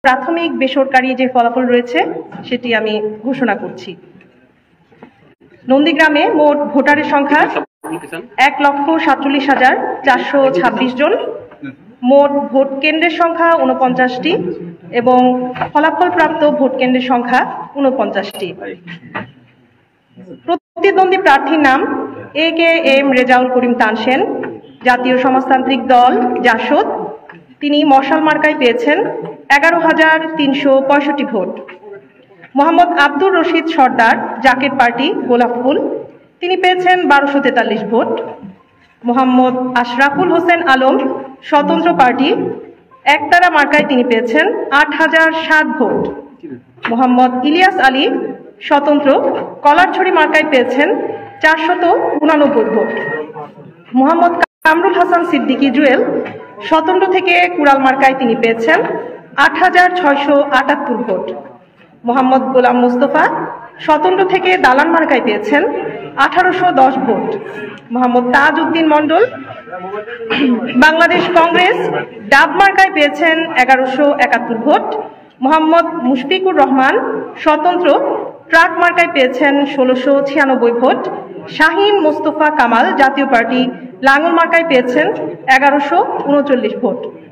প্রাথমিক বেসরকারি যে ফলাফল রয়েছে সেটি আমি ঘোষণা করছি। নন্দীগ্রামে মোট ভোটারের সংখ্যা ১,৪৭,৪২৬ জন, মোট ভোট কেন্দ্রের সংখ্যা ৪৯টি এবং ফলাফলপ্রাপ্ত ভোট কেন্দ্রের সংখ্যা ৪৯টি। প্রতিদ্বন্দ্বী প্রার্থীর নাম AKM রেজাউল করিম তানসেন, জাতীয় সমাজতান্ত্রিক দল জাসদ। তিনি মশাল মার্কায় পেয়েছেন ১১,৩৬৫ ভোট। মোহাম্মদ আব্দুর রশিদ সর্দার, জাকের পার্টি গোলাপফুল, তিনি পেয়েছেন ১২৪৩ ভোট। মোহাম্মদ আশরাফুল হোসেন আলম, স্বতন্ত্র পার্টি একতারা মার্কায় তিনি পেয়েছেন ৮,০০৭ ভোট। মোহাম্মদ ইলিয়াস আলী, স্বতন্ত্র, কলারছড়ি মার্কায় পেয়েছেন ৪৮৯ ভোট। মোহাম্মদ কামরুল হাসান সিদ্দিকী জুয়েল, স্বতন্ত্র থেকে কুড়াল মার্কায় তিনি পেয়েছেন ৮,৬৭৮ ভোট। মোহাম্মদ গোলাম মুস্তফা, স্বতন্ত্র থেকে দালান মার্কায় পেয়েছেন ১৮১০ ভোট। মোহাম্মদ তাজ উদ্দিন মন্ডল, বাংলাদেশ কংগ্রেস ডাব মার্কায় পেয়েছেন ১১৭১ ভোট। মোহাম্মদ মুশফিকুর রহমান, স্বতন্ত্র, ট্রাক মার্কায় পেয়েছেন ১৬৯৬ ভোট। শাহিন মোস্তফা কামাল, জাতীয় পার্টি লাঙ্গল মার্কায় পেয়েছেন ১১৩৯ ভোট।